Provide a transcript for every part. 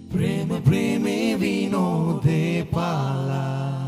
प्रेम प्रेमे विनोदे पाला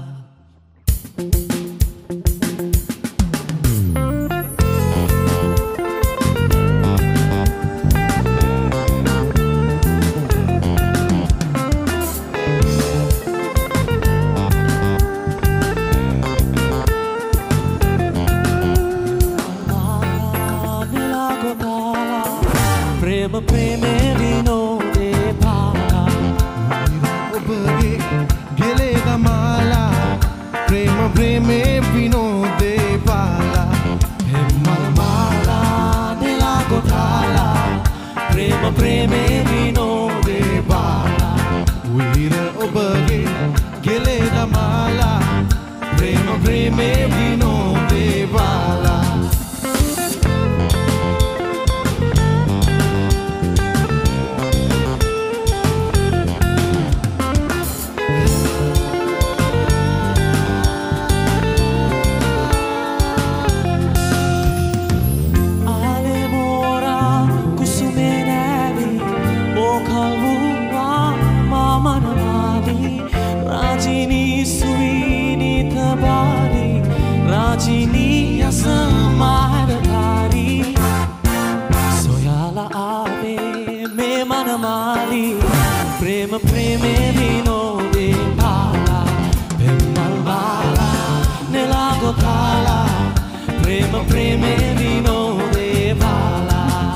प्रेम प्रेमे विनोदे पाला ඔබගේ ගෙලේ දමාලා प्रेम प्रेमे विनोदे पाला हेम्मल माला නෙලා ගොතාලා प्रेम प्रेमे विनोदे पाला वीर ඔබගේ ගෙලේ දමාලා प्रेम प्रेमे विनोदे पाला प्रेम प्रेमे विनोदे पाला हेम्मल माला නෙලා ගොතාලා प्रेम प्रेमे विनोदे पाला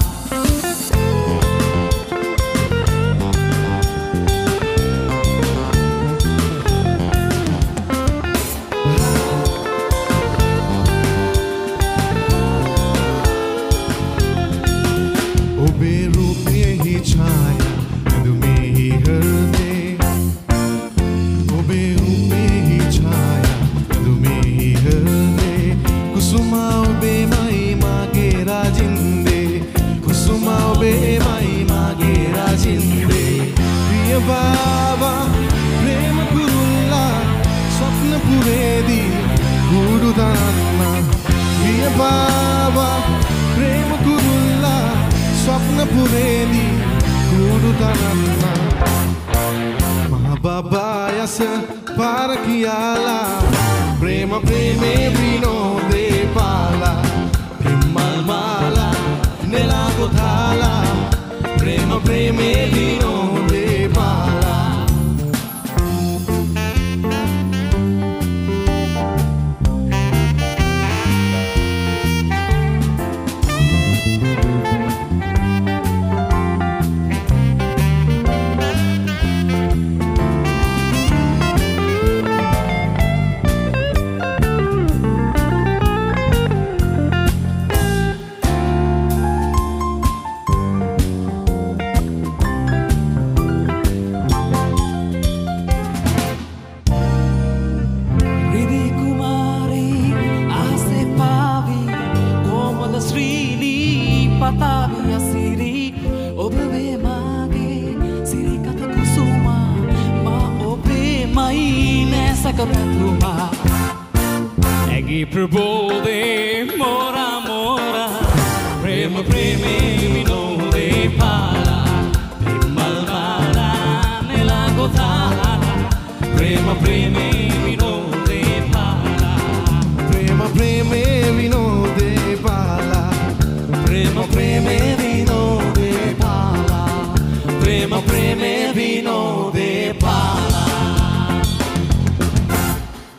ඔබේ රූපයෙහි ඡායා ඇඳුමෙහි හෘදේ ඔබේ රූපයෙහි ඡායා ඇඳුමෙහි හෘදේ කුසුමා ඔබේමයි මාගේ රාජින්දේ කුසුමා ඔබේමයි මාගේ රාජින්දේ ප්‍රිය බාවා ප්‍රේම කුරුල්ලා ස්වප්නපුරේදී කුඩු දාන්නා ප්‍රිය බාවා ප්‍රේම කුරුල්ලා ස්වප්නපුරේදී කුඩු දාන්නා මහ බබා යස පාර කියාලා प्रेम प्रेमे विनोदे पाला हेम्मल माला නෙලා ගොතාලා प्रेम प्रेमे विनोदे पाला පතාවිය සිරි ඔබ වේ මාගේ සිරි කත කුසුමා මා ඔබේමයි නැසක පැතුමා ඇගේ ප්‍රබෝධේ මෝරා මෝරා प्रेम प्रेमे विनोदे